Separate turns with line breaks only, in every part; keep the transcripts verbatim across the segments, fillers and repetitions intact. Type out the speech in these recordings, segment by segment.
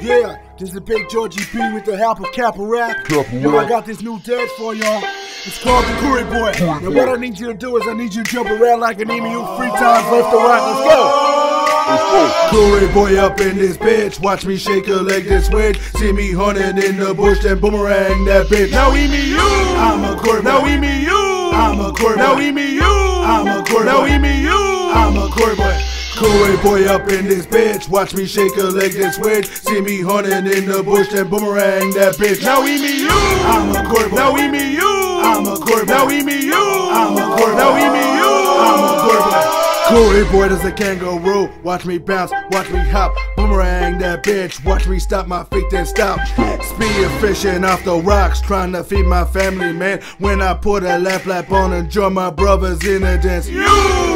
Yeah, this is Big Georgie B with the help of Kappa Rap. Yo, I got this new dance for y'all. It's called the Koori Boy. Now what I need you to do is I need you to jump around like an emu three times left or right. Let's go! Koori Boy up in this bitch. Watch me shake a leg this switch. See me hunting in the bush, then boomerang that bitch. Now we me you. I'm a Koori Boy. Now we me you. I'm a Koori Boy. Now we me you. I'm a Koori Boy. Now we me you. I'm a Koori Boy. Koori Boy up in this bitch. Watch me shake a leg then switch. See me hunting in the bush, then boomerang that bitch. Now we me you. I'm a Koori Boy. Now we me you. I'm a Koori Boy. Now we me you. I'm a Koori Boy. Now we me you. I'm a Koori Boy. Koori Boy does a kangaroo. Watch me bounce, watch me hop, boomerang that bitch. Watch me stop my feet then stop. Speed fishing off the rocks, trying to feed my family, man. When I put a lap lap on and join my brothers in a dance. You!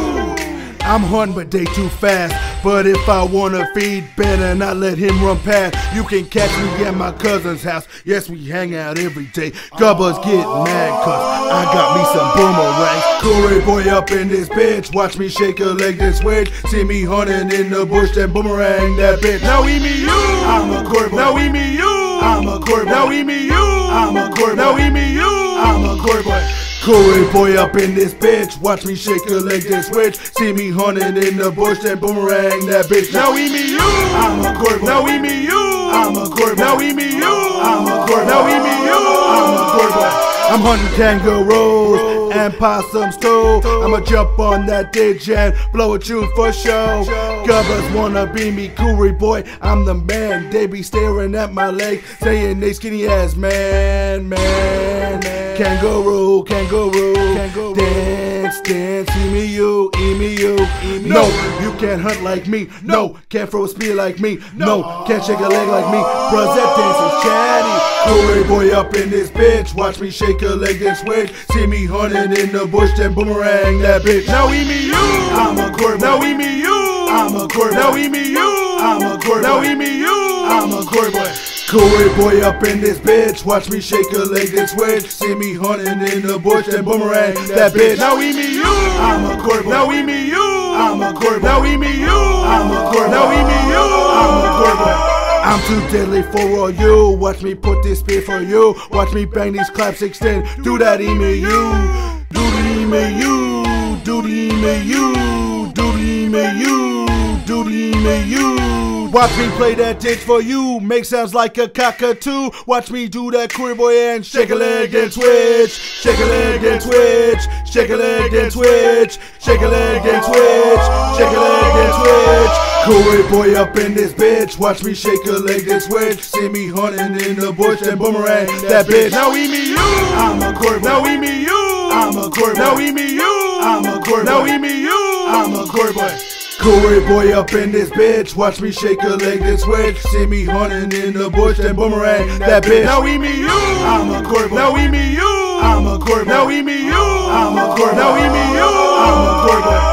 I'm hunting but they too fast. But if I wanna feed, better not let him run past. You can catch me at my cousin's house. Yes, we hang out every day. Gubbers get mad cause I got me some boomerangs. Koori Boy up in this bitch. Watch me shake a leg then switch. See me hunting in the bush, then boomerang that bitch. Now we me you. I'm a Koori Boy. Now we me you. I'm a Koori Boy. Now we me you. I'm a Koori Boy. Now we me you. I'm a Koori Boy. Koori Boy up in this bitch. Watch me shake a leg then switch. See me hunting in the bush, then boomerang that bitch. Now we me you. I'm a Koori Boy. Now we me you. I'm a Koori Boy. Now we me you. I'm a Koori Boy. Now we me you. I'm a Koori Boy. I'm hunting kangaroos and possums too. I'ma jump on that ditch and blow a tune for show. Gubbers wanna be me, Koori Boy, I'm the man. They be staring at my leg, saying they skinny ass man, man, man. Kangaroo, kangaroo, kangaroo. Dance, dance, see me you, e me you, e me. No, you can't hunt like me. No, can't throw a spear like me. No, can't shake a leg like me. Bruh, that dance is chatty. Koori Boy up in this bitch. Watch me shake a leg then switch. See me hunting in the bush, then boomerang that bitch. Now we me you. I'm a Koori Boy. Now we me you. I'm a Koori Boy. Now we me you. I'm a Koori Boy. Now we me you. I'm a Koori Boy. Koori Boy up in this bitch. Watch me shake a leg then switch. See me hunting in the bush, then boomerang that bitch. Now we me you. I'm a Koori Boy. Now we me you. I'm a Koori Boy. Now we me you. I'm a Koori Boy. Now we me you. I'm a Koori Boy. I'm too deadly for all you. Watch me put this spear for you. Watch me bang these claps extend. Do that E me you. Do the E me you. Do the E me you. Do the E me you. Do the E me you. Watch me play that ditch for you. Make sounds like a cockatoo. Watch me do that Koori Boy and shake a leg and switch. Shake a leg and switch. Shake a leg and switch. Shake a leg and switch. Shake a leg and switch. Koori Boy up in this bitch. Watch me shake a leg then switch. See me hunting in the bush and boomerang that bitch. Now we me you. I'm a Koori Boy. Now we me you. I'm a Koori Boy. Now we me you. I'm a Koori Boy. Now we me you. I'm a Koori Boy. Koori Boy up in this bitch. Watch me shake a leg then switch. See me hunting in the bush, then boomerang that bitch. Now we me you. I'm a Koori Boy. Now we me you. I'm a Koori Boy. Now we me you. I'm a Koori Boy. Now we me you. I'm a Koori Boy.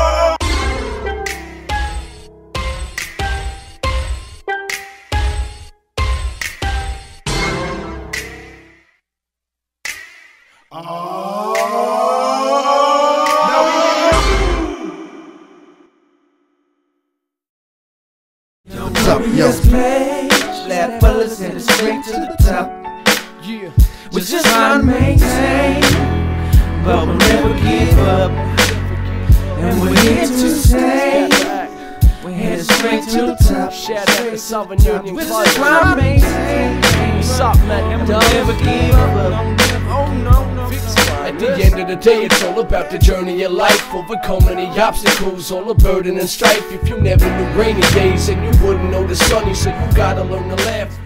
This page, lap fellas headed straight to the top. Yeah, we're just trying to maintain, but we'll never give up. And we're here to stay. We're headed straight to the top.
Shout out to Southern Union.
We're just trying to maintain.
What's up, man?
And we'll never give up. Oh no, no.
At the end of the day, it's all about the journey of life. Overcoming the obstacles, all the burden and strife. If you never knew rainy days, then you wouldn't know the sunny. So you gotta learn to laugh.